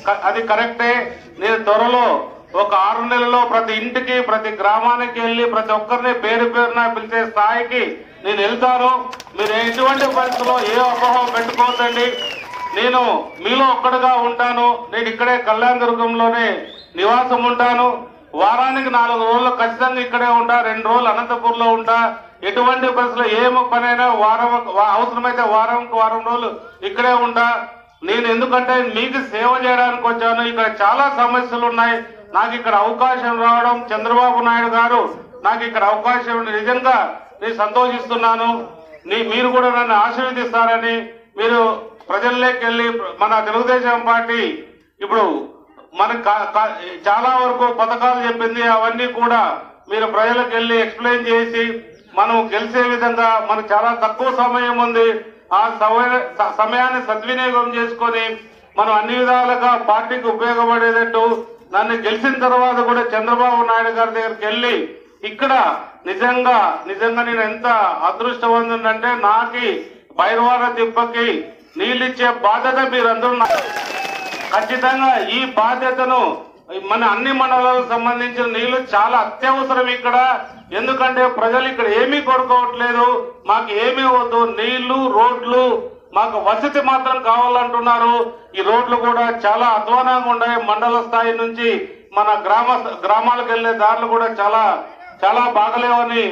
అది కరెక్టే. నేను త్వరలో ఒక 6 నెలల్లో ప్రతి ఇంటికి ప్రతి గ్రామానికి వెళ్ళి ప్రతి ఒక్కరిని పేరు పేరున పిలిచే స్థాయికి నేను వెళ్తాను. మీరు ఎటువంటి పరిస్థితుల్లో ఏ అపోహం పెట్టుకోవద్దండి. నేను మీలో ఒక్కడుగా ఉంటాను. నేను ఇక్కడే కళ్యాణదుర్గంలోనే నివాసం ఉంటాను. వారానికి 4 రోజులు ఖచ్చితంగా ఇక్కడే ఉంటా. 2 రోజులు అనంతపూర్లో ఉంటా. ఎటువంటి పరిస్థితుల్లో ఏమి పనైనా అవసరమైతే వారం రోజులు ఇక్కడే ఉంటా. నేను ఎందుకంటే మీకు సేవ చేయడానికి వచ్చాను. ఇక్కడ చాలా సమస్యలు ఉన్నాయి. నాకు ఇక్కడ అవకాశం రావడం, చంద్రబాబు నాయుడు గారు నాకు ఇక్కడ అవకాశం నిజంగా నేను సంతోషిస్తున్నాను. మీరు కూడా నన్ను ఆశీర్వదిస్తారని, మీరు ప్రజల్లోకి వెళ్ళి మన తెలుగుదేశం పార్టీ ఇప్పుడు మనకు చాలా వరకు పథకాలు చెప్పింది, అవన్నీ కూడా మీరు ప్రజలకు వెళ్ళి ఎక్స్ప్లెయిన్ చేసి మనం గెలిచే విధంగా మనకు చాలా తక్కువ సమయం ఉంది. ఆ సమయాన్ని సద్వినియోగం చేసుకొని మనం అన్ని విధాలుగా పార్టీకి ఉపయోగపడేటట్టు నన్ను గెలిచిన తర్వాత కూడా చంద్రబాబు నాయుడు గారి దగ్గరికి వెళ్ళి ఇక్కడ నిజంగా నేను ఎంత అదృష్టవంతుడంటే నాకి భైరవాడ తిప్పకి నీళ్ళిచ్చే బాధ్యత మీరందరూ ఖచ్చితంగా ఈ బాధ్యతను మన అన్ని మండలాలకు సంబంధించిన నీళ్లు చాలా అత్యవసరం ఇక్కడ. ఎందుకంటే ప్రజలు ఇక్కడ ఏమీ కోరుకోవట్లేదు, మాకు ఏమీ వద్దు, నీళ్లు రోడ్లు మాకు వసతి మాత్రం కావాలంటున్నారు. ఈ రోడ్లు కూడా చాలా అధ్వానంగా ఉన్నాయి. మండల స్థాయి నుంచి మన గ్రామాలకు వెళ్లే దారులు కూడా చాలా బాగలేవని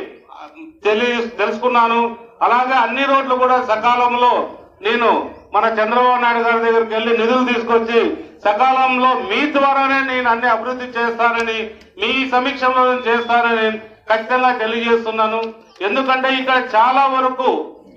తెలుసుకున్నాను. అలాగే అన్ని రోడ్లు కూడా సకాలంలో నేను మన చంద్రబాబు నాయుడు గారి దగ్గరికి వెళ్లి నిధులు తీసుకొచ్చి సకాలంలో మీ ద్వారానే నేను అన్ని అభివృద్ధి చేస్తానని, మీ సమీక్షలో చేస్తానని ఖచ్చితంగా తెలియజేస్తున్నాను. ఎందుకంటే ఇక్కడ చాలా వరకు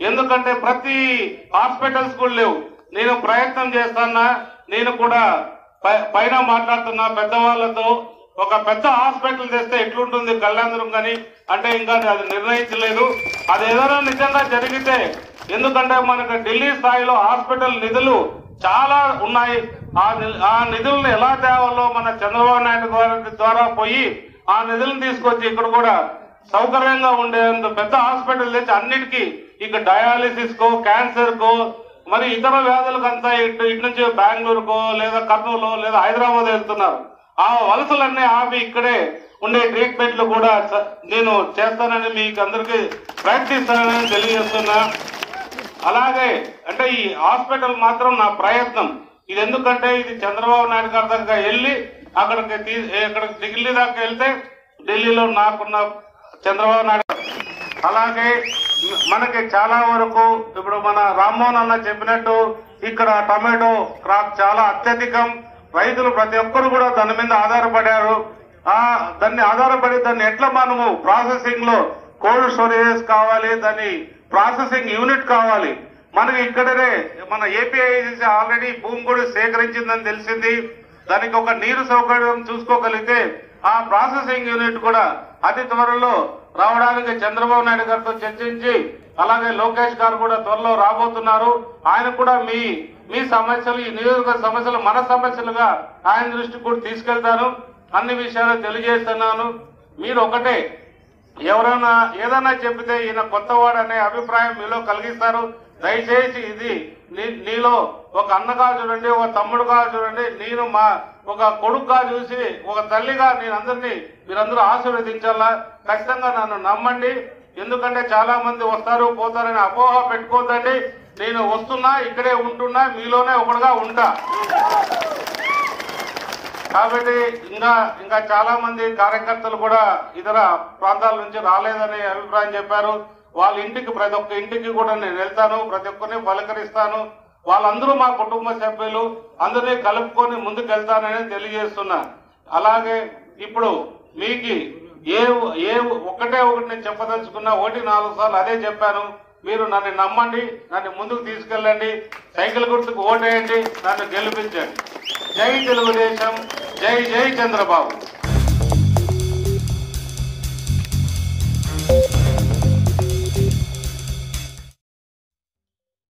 ప్రతి హాస్పిటల్స్ కూడా లేవు. నేను ప్రయత్నం చేస్తున్నా. నేను కూడా పైన మాట్లాడుతున్నా పెద్దవాళ్లతో. ఒక పెద్ద హాస్పిటల్ తెస్తే ఎట్లుంటుంది కళ్యాణదుర్గం కానీ అంటే ఇంకా అది నిర్ణయించలేదు. అది ఏదైనా నిజంగా జరిగితే, ఎందుకంటే మనకు ఢిల్లీ స్థాయిలో హాస్పిటల్ నిధులు చాలా ఉన్నాయి. ఆ నిధులను ఎలా తేవాలో మన చంద్రబాబు నాయుడు గారి ద్వారా పోయి ఆ నిధులను తీసుకొచ్చి ఇక్కడ కూడా సౌకర్యంగా ఉండేందుకు పెద్ద హాస్పిటల్ తెచ్చి అన్నిటికీ ఇక డయాలిసిస్ కో, క్యాన్సర్ కో, మరి ఇతర వ్యాధులకు అంతా ఇటు నుంచి బెంగళూరుకో లేదా కర్నూలు లేదా హైదరాబాద్ వెళ్తున్నారు. ఆ వలసలన్నీ ఆపి ఇక్కడే ఉండే ట్రీట్మెంట్లు కూడా నేను చేస్తానని మీకు అందరికీ ప్రయత్నిస్తానని తెలియజేస్తున్నా. అలాగే అంటే ఈ హాస్పిటల్ మాత్రం నా ప్రయత్నం. ఇది ఎందుకంటే ఇది చంద్రబాబు నాయుడు గారి దగ్గర వెళ్ళి అక్కడికి ఢిల్లీ దాకా వెళ్తే ఢిల్లీలో నాకున్న చంద్రబాబు నాయుడు. అలాగే మనకి చాలా వరకు ఇప్పుడు మన రామ్మోహన్ అన్న చెప్పినట్టు ఇక్కడ టమాటో క్రాప్ చాలా అత్యధికం. రైతులు ప్రతి ఒక్కరు కూడా దాని మీద ఆధారపడారు. దాన్ని ఎట్లా మనము ప్రాసెసింగ్ లో కోల్డ్ స్టోరేజెస్ కావాలి, దాని ప్రాసెసింగ్ యూనిట్ కావాలి. మనకి ఇక్కడనే మన ఏపీఐసి ఆల్రెడీ భూమి కూడా సేకరించిందని తెలిసింది. దానికి ఒక నీరు సౌకర్యం చూసుకోగలిగితే ఆ ప్రాసెసింగ్ యూనిట్ కూడా అతి త్వరలో రావడానికి చంద్రబాబు నాయుడు గారితో చర్చించి, అలాగే లోకేష్ గారు కూడా త్వరలో రాబోతున్నారు. ఆయన కూడా మీ సమస్యలు, ఈ నియోజకవర్గ సమస్యలు మన సమస్యలుగా ఆయన దృష్టికి కూడా తీసుకెళ్తాను. అన్ని విషయాలు తెలియజేస్తున్నాను. మీరు ఒకటే, ఎవరైనా ఏదైనా చెబితే ఈయన కొత్తవాడు అనే అభిప్రాయం మీలో కలిగిస్తారు. దయచేసి ఇది నీలో ఒక అన్నగా చూడండి, ఒక తమ్ముడుగా చూడండి, నేను ఒక కొడుకుగా చూసి ఒక తల్లిగా మీరందరూ ఆశీర్వదించాలా. ఖచ్చితంగా నన్ను నమ్మండి. ఎందుకంటే చాలా మంది వస్తారు పోతారని అపోహ పెట్టుకోవద్దండి. నేను వస్తున్నా, ఇక్కడే ఉంటున్నా, మీలోనే ఒకడుగా ఉంటా. కాబట్టి ఇంకా చాలా మంది కార్యకర్తలు కూడా ఇతర ప్రాంతాల నుంచి రాలేదని అభిప్రాయం చెప్పారు. వాళ్ళ ఇంటికి ప్రతి ఒక్క ఇంటికి కూడా నేను వెళ్తాను, ప్రతి ఒక్కరిని పలకరిస్తాను. వాళ్ళందరూ మా కుటుంబ సభ్యులు, అందరినీ కలుపుకొని ముందుకు వెళ్తానని తెలియజేస్తున్నా. అలాగే ఇప్పుడు మీకు ఒకటి నేను చెప్పదలుచుకున్నా. 1-4 సార్లు అదే చెప్పాను. మీరు నన్ను నమ్మండి, నన్ను ముందుకు తీసుకెళ్ళండి, సైకిల్ గుర్తుకు ఓటేయండి, నన్ను గెలిపించండి. జై తెలుగుదేశం, జై జై చంద్రబాబు.